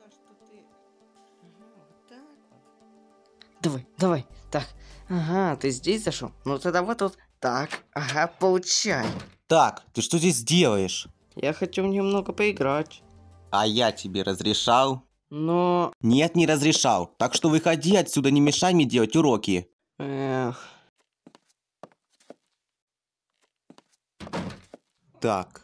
Давай, давай. Так, ага, ты здесь зашел? Ну тогда вот тут. Так, ага, получай. Так, ты что здесь делаешь? Я хотел немного поиграть. А я тебе разрешал? Но... Нет, не разрешал. Так что выходи отсюда, не мешай мне делать уроки. Эх... Так.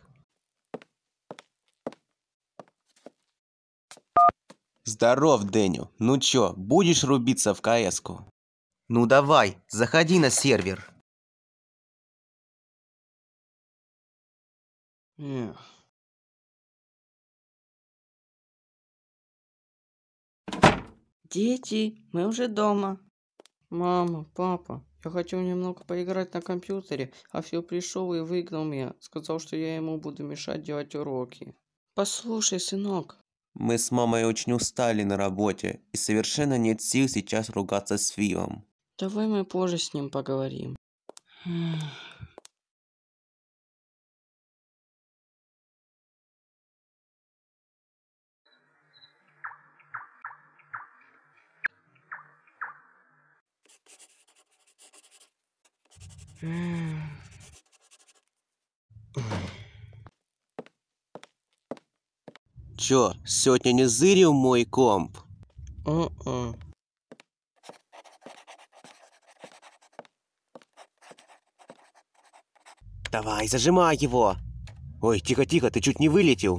Здоров, Дэниел. Ну чё, будешь рубиться в КС-ку? Ну давай, заходи на сервер. Эх... Дети, мы уже дома. Мама, папа, я хотел немного поиграть на компьютере, а все пришел и выгнал меня. Сказал, что я ему буду мешать делать уроки. Послушай, сынок. Мы с мамой очень устали на работе, и совершенно нет сил сейчас ругаться с Филом. Давай мы позже с ним поговорим. Чё, сегодня не зырил мой комп? Давай, зажимай его! Ой, тихо-тихо, ты чуть не вылетел.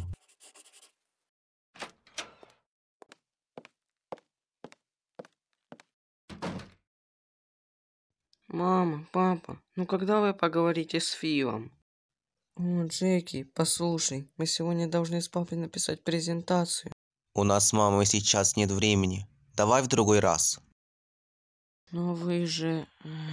Мама, папа, ну когда вы поговорите с Филом? О, Джеки, послушай, мы сегодня должны с папой написать презентацию. У нас с мамой сейчас нет времени. Давай в другой раз. Но вы же...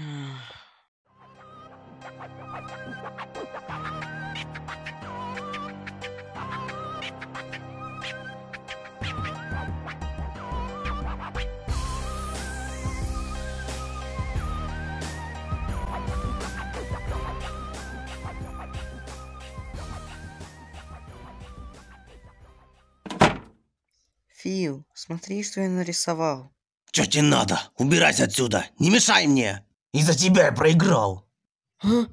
Фил, смотри, что я нарисовал. Чё тебе надо? Убирайся отсюда! Не мешай мне! Из-за тебя я проиграл! А?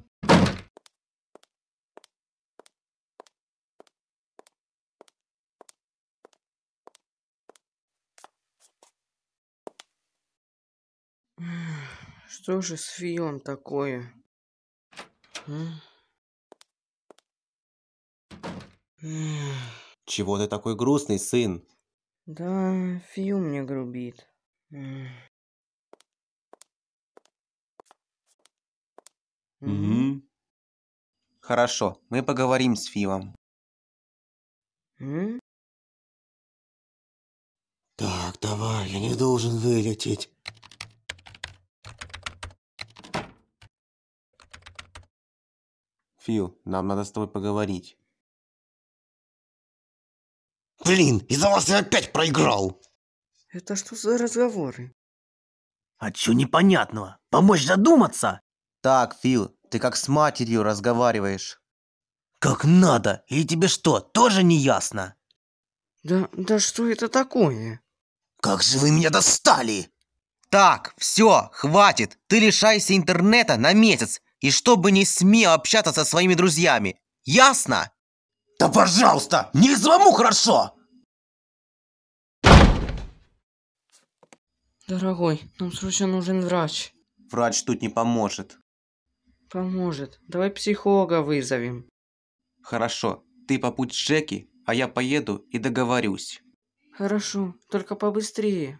Что же с Филом такое? Чего ты такой грустный, сын? Да, Фил мне грубит. Угу. Хорошо, мы поговорим с Филом. Так, давай, я не должен вылететь. Фил, нам надо с тобой поговорить. Блин, из-за вас я опять проиграл! Это что за разговоры? А чё непонятного? Помочь задуматься? Так, Фил, ты как с матерью разговариваешь. Как надо? Или тебе что, тоже не ясно? Да что это такое? Как же вы меня достали! Так, все, хватит. Ты лишайся интернета на месяц. И чтобы не смел общаться со своими друзьями. Ясно? Да пожалуйста, не самому хорошо! Дорогой, нам срочно нужен врач. Врач тут не поможет. Поможет. Давай психолога вызовем. Хорошо, ты побудь с Джеки, а я поеду и договорюсь. Хорошо, только побыстрее.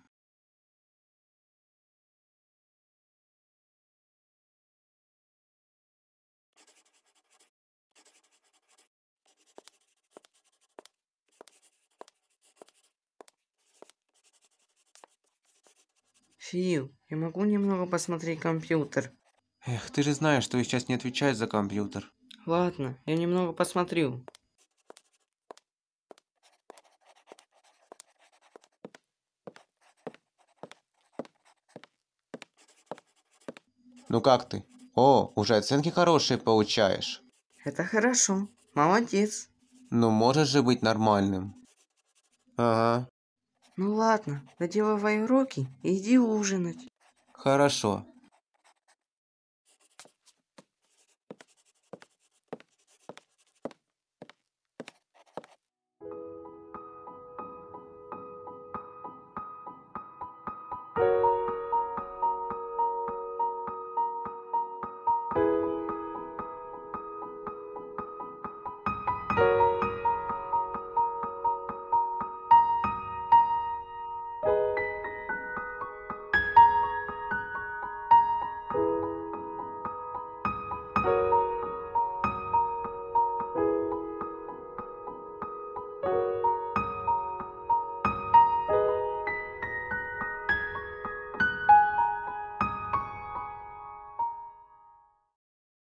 Фил, я могу немного посмотреть компьютер? Эх, ты же знаешь, что я сейчас не отвечаю за компьютер. Ладно, я немного посмотрю. Ну как ты? О, уже оценки хорошие получаешь. Это хорошо. Молодец. Ну можешь же быть нормальным. Ага. Ну ладно, доделывай уроки и иди ужинать. Хорошо.